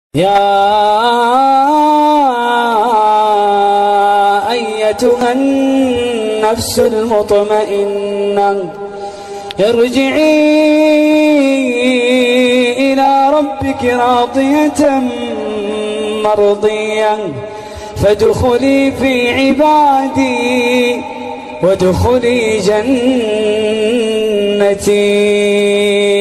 يا أيتها النفس المطمئنة ارجعي إلى ربك راضية مرضية فادخلي في عبادي وادخلي جنتي.